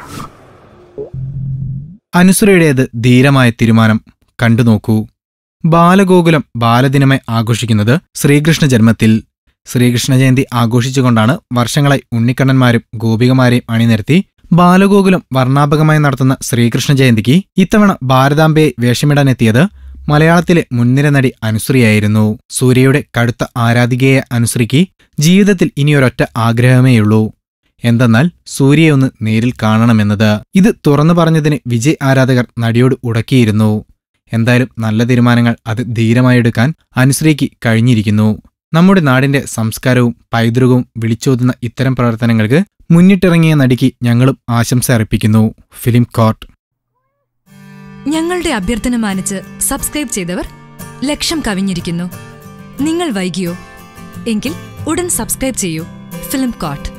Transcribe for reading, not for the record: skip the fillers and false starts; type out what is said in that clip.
അനുശ്രീയുടേത് ധീരമായ തീരുമാനം. കണ്ടുനോക്കൂ. ബാലഗോകുലം ബാലദിനമായി ആഘോഷിക്കുന്നത് ശ്രീകൃഷ്ണ ജന്മത്തിൽ. ശ്രീകൃഷ്ണ ജയന്തി ആഘോഷിച്ചുകൊണ്ടാണ് വർഷങ്ങളായി ഉണ്ണിക്കണ്ണന്മാരും ഗോപികമാരെയും അണിനിരത്തി ബാലഗോകുലം വർണ്ണാഭകമായി നടത്തുന്ന ശ്രീകൃഷ്ണ ജയന്തിക്ക് ഇത്തവണ ഭാരതാംബയെ വേഷമിടാനെത്തിയത് മലയാളത്തിലെ മുൻനിര നടി അനുശ്രീയായിരുന്നു. സൂര്യയുടെ കടുത്ത ആരാധികയായ അനുശ്രീക്ക് ജീവിതത്തിൽ ഇനിയൊരൊറ്റ ആഗ്രഹമേയുള്ളൂ. എന്തെന്നാൽ സൂര്യയെ ഒന്ന് നേരിൽ കാണണമെന്നത്. ഇത് തുറന്നു പറഞ്ഞതിന് വിജയ് ആരാധകർ നടിയോട് ഉടക്കിയിരുന്നു. എന്തായാലും നല്ല തീരുമാനങ്ങൾ അത് ധീരമായെടുക്കാൻ അനുശ്രീക്ക് കഴിഞ്ഞിരിക്കുന്നു. നമ്മുടെ നാടിന്റെ സംസ്കാരവും പൈതൃകവും വിളിച്ചോതുന്ന ഇത്തരം പ്രവർത്തനങ്ങൾക്ക് മുന്നിട്ടിറങ്ങിയ നടിക്ക് ഞങ്ങളും ആശംസ അർപ്പിക്കുന്നു. Film court. ഞങ്ങളുടെ അഭ്യർത്ഥന മാനിച്ച് സബ്സ്ക്രൈബ് ചെയ്തവർ 1,00,000 കവിഞ്ഞിരിക്കുന്നു. നിങ്ങൾ വൈകിയോ? എങ്കിൽ ഉടൻ സബ്സ്ക്രൈബ് ചെയ്യൂ. Film court.